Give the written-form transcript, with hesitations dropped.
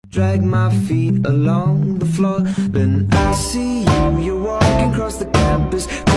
Drag my feet along the floor, then I see you, you're walking across the campus.